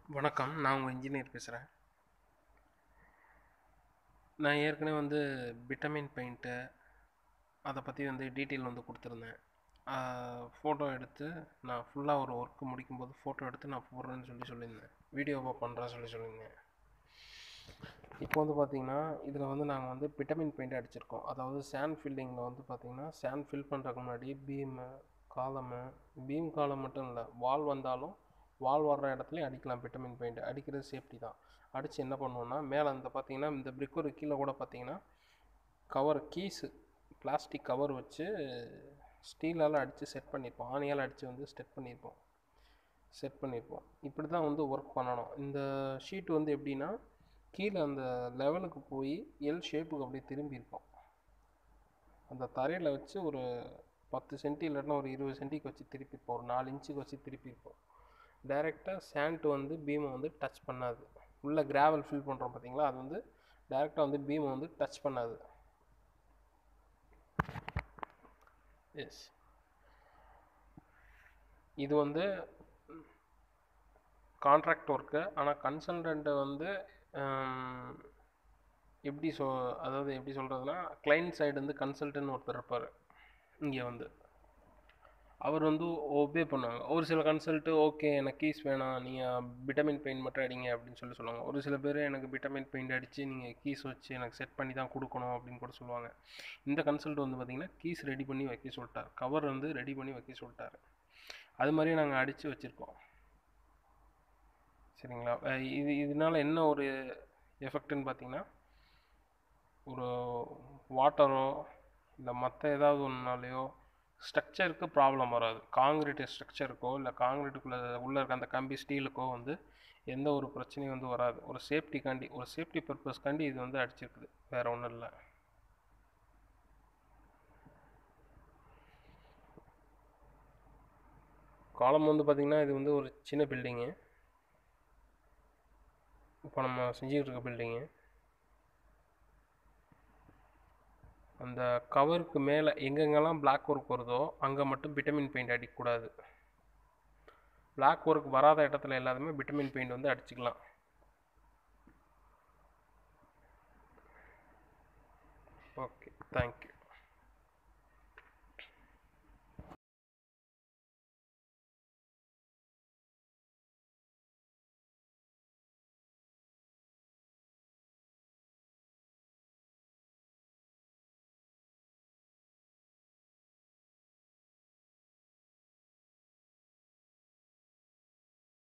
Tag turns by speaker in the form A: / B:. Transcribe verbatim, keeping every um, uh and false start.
A: வணக்கம். நான் உங்க இன்ஜினியர் பேசுறேன். நான் ஏற்கனவே வந்து பிட்டமின் பெயிண்ட்டு அத பத்தி வந்து டீட்டெயில் வந்து குடுத்துருந்தேன். ஆ ஃபோட்டோ எடுத்து நான் ஃபுல்லா ஒரு ஒர்க் முடிக்கும்போது ஃபோட்டோ எடுத்து நான் போடுறேன்னு சொல்லி சொல்லியிருந்தேன். வீடியோவா பண்றேன்னு சொல்லி சொல்லியிருந்தேன். இப்போ வந்து பார்த்தீங்கன்னா, இதில வந்து நாங்க வந்து பிட்டமின் பெயிண்ட் அடிச்சிருக்கோம். அதாவது சாண்ட் ஃபில்லிங்கில வந்து பார்த்தீங்கன்னா, சாண்ட் ஃபில் பண்றதுக்கு முன்னாடி பீமு, காலமு, பீம் காலம் மட்டும் இல்ல. வால் வந்தாலும் வால் வர்ற இடத்துலயும் அடிக்கலாம் பிட்டமின் பெயிண்ட். அடிக்கிறது சேஃப்டி தான். அடிச்சு என்ன பண்ணுவோம்னா, மேல இந்த பார்த்தீங்கன்னா, இந்த பிரிக்கோட கீழ கூட பார்த்தீங்கன்னா, கவர் கீஸு பிளாஸ்டிக் கவர் வச்சு ஸ்டீலால அடிச்சு செட் பண்ணியிருப்போம். ஆணியால அடிச்சு வந்து செட் பண்ணியிருப்போம். செட் பண்ணியிருப்போம். இப்படி தான் வந்து ஒர்க் பண்ணணும். இந்த ஷீட் வந்து எப்படின்னா, கீழ அந்த லெவலுக்கு போய் எல் ஷேப்புக்கு அப்படியே திரும்பி இருக்கும். அந்த தரையில வச்சு ஒரு பத்து சென்டி இல்லாட்டினா ஒரு இருபது சென்டிக்கு வச்சு திருப்பியிருப்போம். ஒரு நாலு இன்ச்சுக்கு வச்சு திருப்பியிருப்போம். டைரெக்டாக சேண்ட் வந்து பீமை வந்து டச் பண்ணாது. உள்ள கிராவல் ஃபில் பண்ணுறோம் பார்த்தீங்களா, அது வந்து டைரெக்டாக வந்து பீமை வந்து டச் பண்ணாது. எஸ், இது வந்து கான்ட்ராக்ட் ஒர்க்கு. ஆனால் கன்சல்டண்ட்டை வந்து ஆம், எப்படி சொ அதாவது எப்படி சொல்கிறதுனா, கிளைண்ட் சைடு வந்து கன்சல்டன்ட் ஒருத்தர் இருப்பார் இங்கே வந்து. அவர் வந்து ஒபே பண்ணுவாங்க. ஒரு சில கன்சல்ட்டு ஓகே எனக்கு கீஸ் வேணாம், நீங்கள் பிட்டமின் பெயிண்ட் மட்டும் அடிங்க அப்படின்னு சொல்லி சொல்லுவாங்க. ஒரு சில பேர் எனக்கு பிட்டமின் பெயிண்ட் அடித்து நீங்கள் கீஸ் வச்சு எனக்கு செட் பண்ணி தான் கொடுக்கணும் அப்படின்னு கூட சொல்லுவாங்க. இந்த கன்சல்ட் வந்து பார்த்திங்கன்னா கீஸ் ரெடி பண்ணி வைக்க சொல்லிட்டார். கவர் வந்து ரெடி பண்ணி வைக்க சொல்லிட்டார். அது மாதிரியே நாங்கள் அடித்து வச்சுருக்கோம். சரிங்களா? இது இதனால் என்ன ஒரு எஃபெக்ட்னு பார்த்தீங்கன்னா, ஒரு வாட்டரோ இல்லை மற்ற ஏதாவது ஒன்றுனாலையோ ஸ்ட்ரக்சருக்கு ப்ராப்ளம் வராது. காங்கிரீட் ஸ்ட்ரக்சருக்கோ இல்லை காங்கிரீட்டுக்குள்ளே உள்ளே இருக்க அந்த கம்பி ஸ்டீலுக்கோ வந்து எந்த ஒரு பிரச்சனையும் வந்து வராது. ஒரு சேஃப்டிக்காண்டி, ஒரு சேஃப்டி பர்பஸ்க்காண்டி இது வந்து அடிச்சிருக்குது, வேறு ஒன்றும் இல்லை. காலம் வந்து பார்த்திங்கன்னா, இது வந்து ஒரு சின்ன பில்டிங்கு. இப்போ நம்ம செஞ்சுக்கிட்டு இருக்க பில்டிங்கு. அந்த கவருக்கு மேலே எங்கெங்கெல்லாம் பிளாக் ஒர்க் வருதோ அங்கே மட்டும் பிட்டமின் பெயிண்ட் அடிக்கக்கூடாது. பிளாக் ஒர்க் வராத இடத்துல எல்லாத்துமே பிட்டமின் பெயிண்ட் வந்து அடிச்சுக்கலாம். Okay, thank you.